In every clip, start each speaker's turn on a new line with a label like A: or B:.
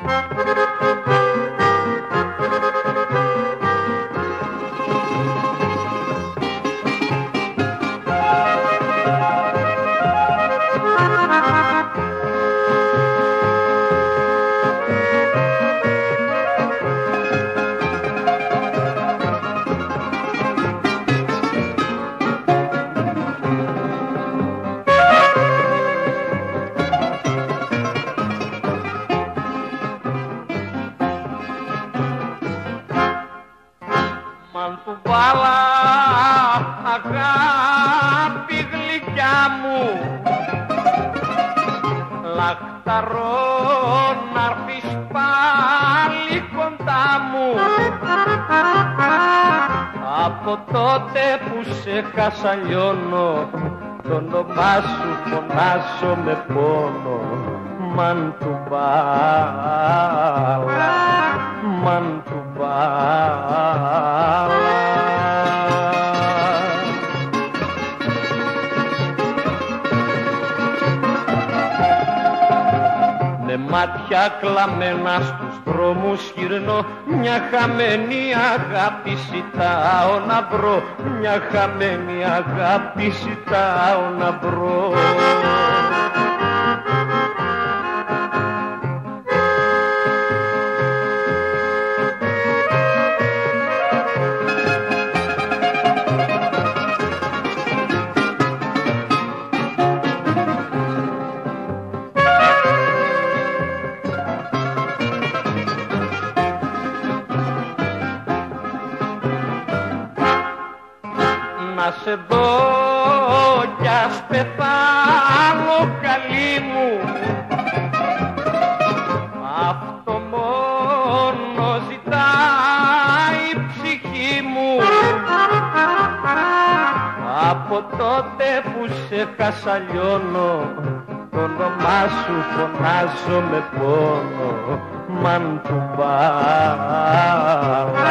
A: Μαντουβάλα, αγάπη γλυκιά μου, λαχταρώ να'ρθεις πάλι κοντά μου. Από τότε που σε χάσα λιώνω, το όνομά σου φωνάζω με πόνο. Μαντουβάλα, Μαντουβάλα. Με μάτια κλαμμένα στους δρόμους γυρνώ, μια χαμένη αγάπη ζητάω να βρω, μια χαμένη αγάπη ζητάω να βρω. Να σε δω κι ας πεθάνω καλή μου, αυτό μόνο ζητάει η ψυχή μου. Από τότε που σε χάσα λιώνω, το όνομά σου φωνάζω με πόνο. Μαντουβάλα,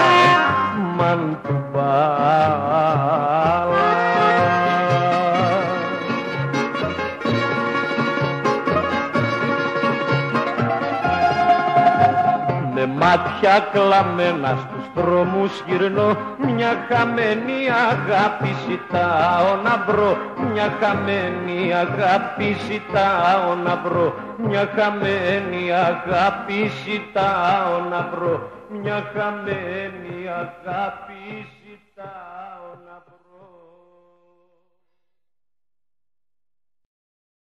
A: Μαντουβάλα. Με μάτια κλαμμένα στους δρόμους γυρνώ, μια χαμένη αγάπη ζητάω να βρω, μια χαμένη αγάπη ζητάω να βρω, μια χαμένη αγάπη ζητάω να βρω, μια χαμένη αγάπη ζητάω.